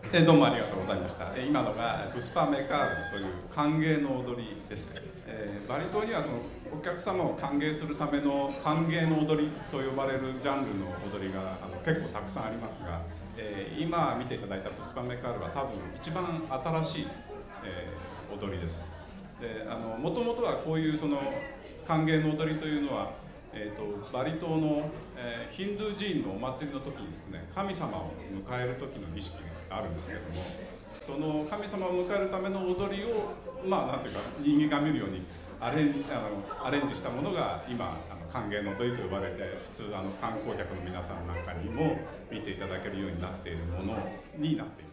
どうもありがとうございました。今のがプスパメカールという歓迎の踊りです。バリ島にはそのお客様を歓迎するための歓迎の踊りと呼ばれるジャンルの踊りが結構たくさんありますが、今見ていただいたプスパメカールは多分一番新しい、踊りです。もともとはこういうその歓迎の踊りというのはバリ島の、ヒンドゥー寺院のお祭りの時にですね、神様を迎える時の儀式があるんですけども、その神様を迎えるための踊りをなんていうか人間が見るようにアレンジしたものが今歓迎の踊りと呼ばれて、普通観光客の皆さんなんかにも見ていただけるようになっているものになっています。